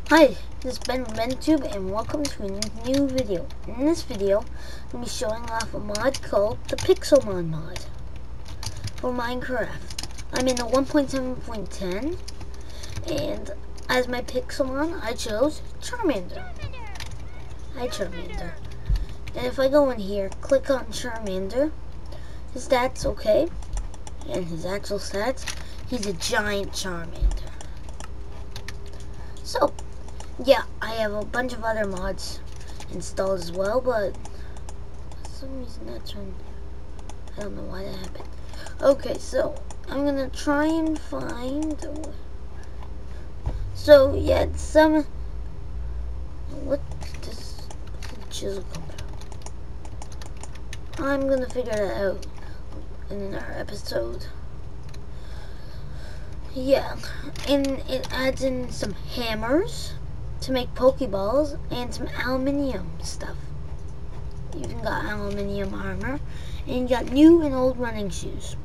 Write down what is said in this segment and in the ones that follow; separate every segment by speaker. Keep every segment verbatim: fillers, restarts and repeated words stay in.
Speaker 1: Hi, this is Ben from BenTube and welcome to a new video. In this video, I'm going to be showing off a mod called the Pixelmon mod for Minecraft. I'm in the one point seven point ten and as my Pixelmon, I chose Charmander. Hi Charmander. And if I go in here, click on Charmander, his stats okay, and his actual stats, he's a giant Charmander. So, yeah, I have a bunch of other mods installed as well, but for some reason that turned, I don't know why that happened. Okay, so I'm gonna try and find, so yeah, some, what does the chisel come out? I'm gonna figure that out in our episode. Yeah, and it adds in some hammers to make Pokeballs and some aluminium stuff. You even got aluminium armor, and you got new and old running shoes.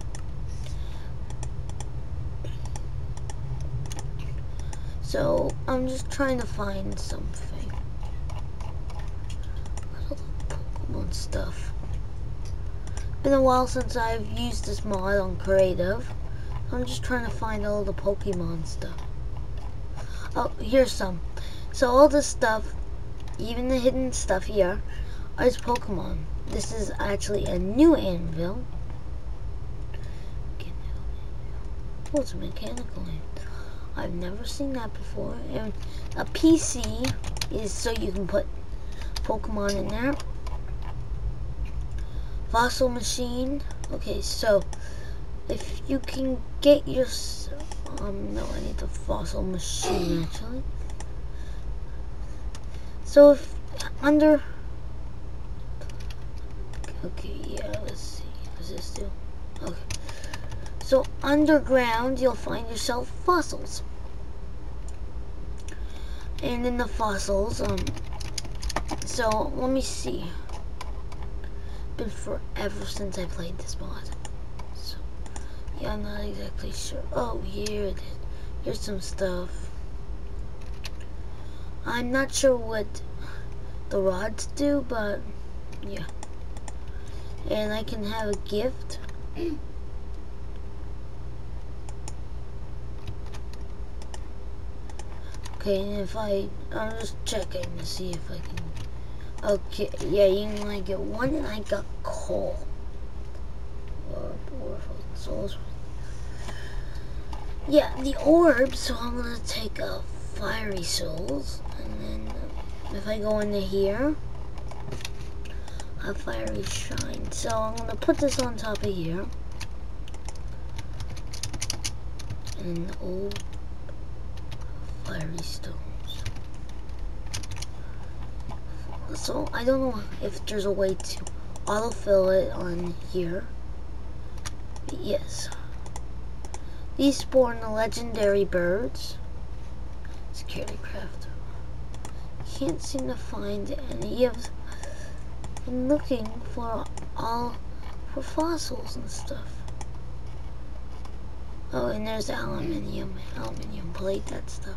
Speaker 1: So I'm just trying to find something. Where's all the Pokemon stuff? Been a while since I've used this mod on creative. I'm just trying to find all the Pokemon stuff. Oh, here's some. So all this stuff, even the hidden stuff here, is Pokemon. This is actually a new anvil. Oh, it's a mechanical anvil. I've never seen that before. And a P C is so you can put Pokemon in there. Fossil machine. Okay, so if you can get your, um, no, I need the fossil machine actually. So if under, okay, yeah, let's see, what does this do? Okay, so underground you'll find yourself fossils, and in the fossils, um, so let me see. It's been forever since I played this mod. Yeah, I'm not exactly sure. Oh, here it is. Here's some stuff. I'm not sure what the rods do, but yeah. And I can have a gift. Okay, and if I, I'm just checking to see if I can. Okay, yeah, you can only get one, and I got coal. Or, or souls. Yeah, the orb, so I'm gonna take a fiery souls, and then uh, if I go into here, a fiery shine. So I'm gonna put this on top of here, and old fiery stones. So I don't know if there's a way to autofill it on here, but yes. These spawn the legendary birds. Security craft. Can't seem to find any of. I'm looking for all for fossils and stuff. Oh, and there's aluminium, aluminium plate, that stuff.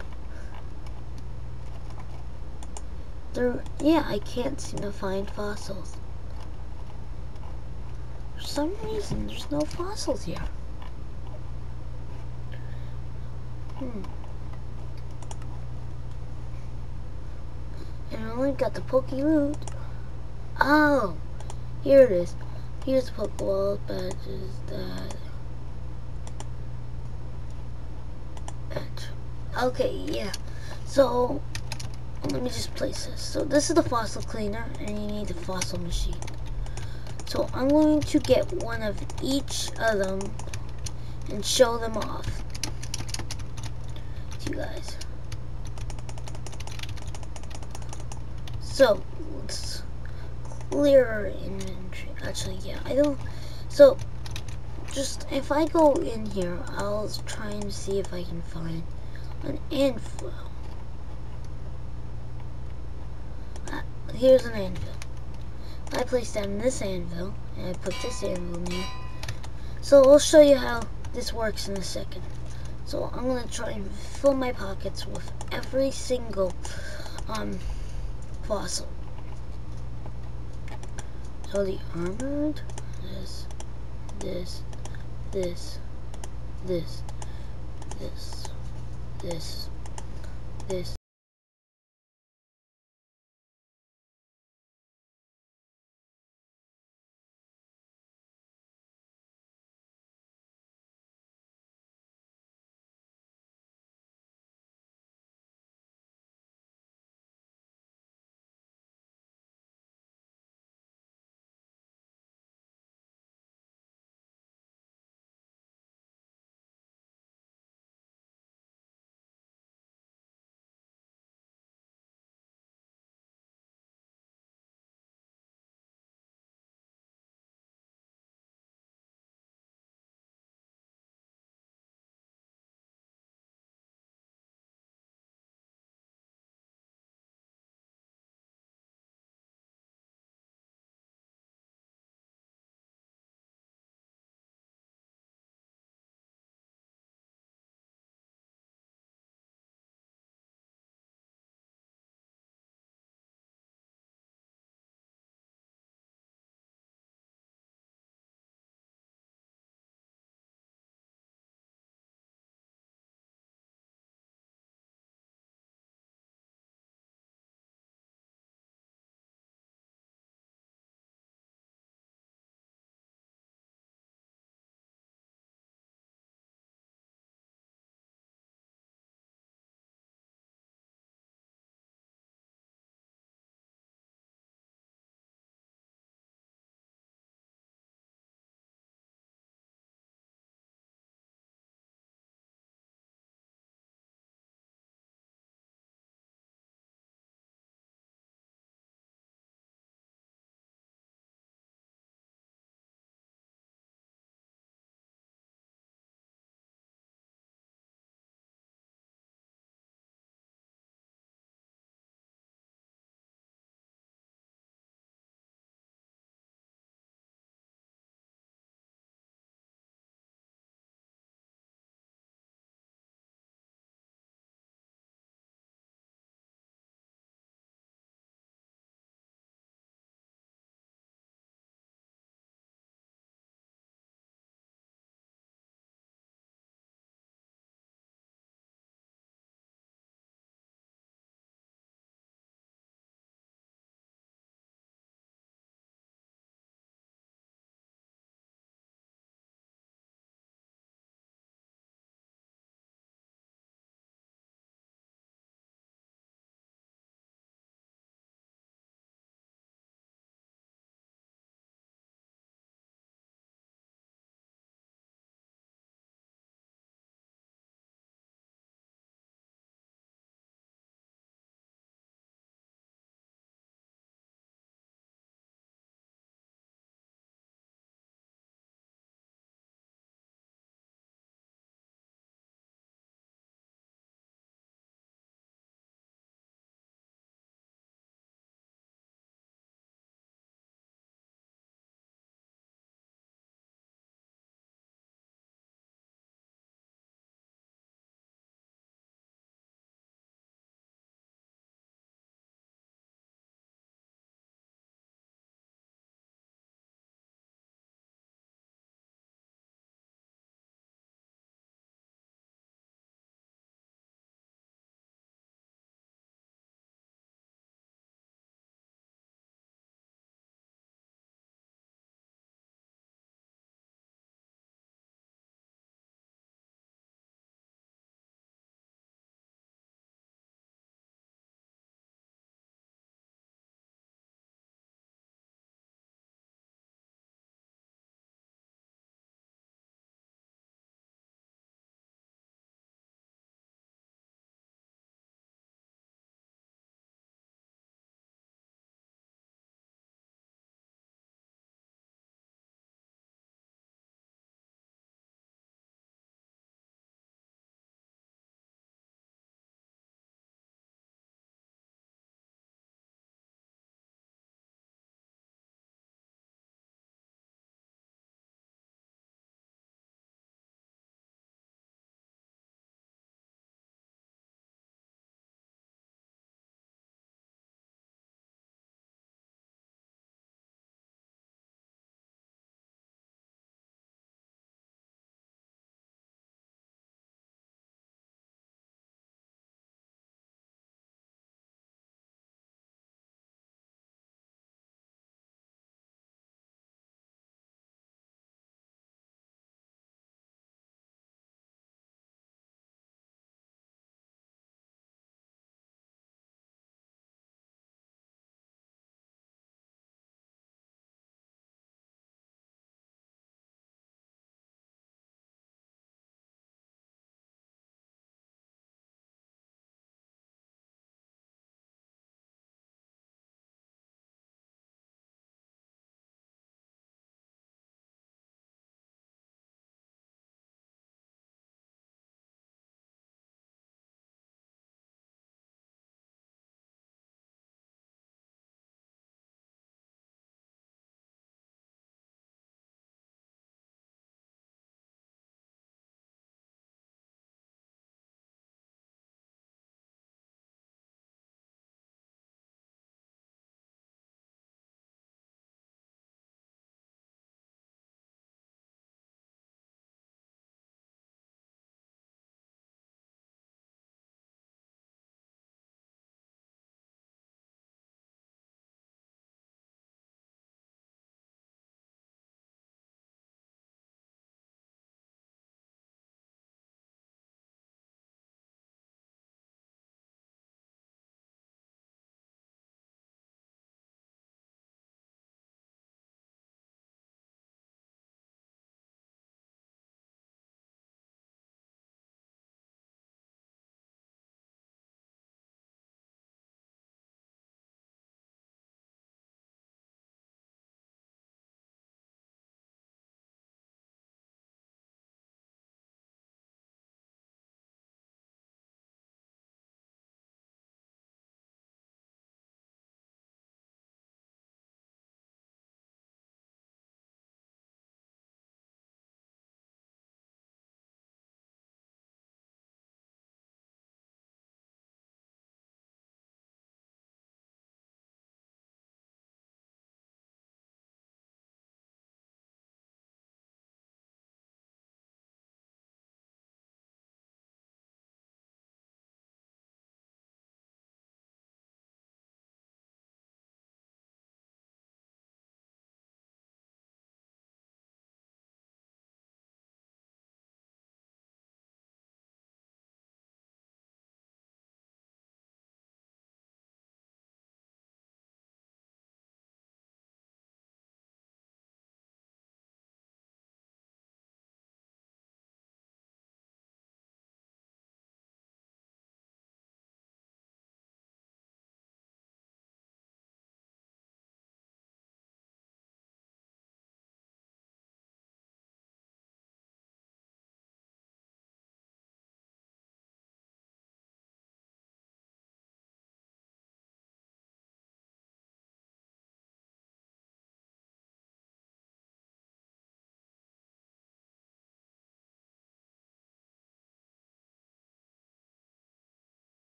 Speaker 1: There, yeah, I can't seem to find fossils. For some reason, there's no fossils here. Hmm. And I only got the Pokeroot. Oh, here it is. Here's the Pokeball badges that. Okay, yeah. So let me just place this. So this is the fossil cleaner, and you need the fossil machine. So I'm going to get one of each of them and show them off. You guys. So let's clear our inventory. Actually, yeah, I don't. So just if I go in here, I'll try and see if I can find an anvil. Uh, here's an anvil. I place down this anvil, and I put this anvil in here. So I'll show you how this works in a second. So I'm gonna try and fill my pockets with every single um fossil. So the armored, this, this, this, this, this, this, this,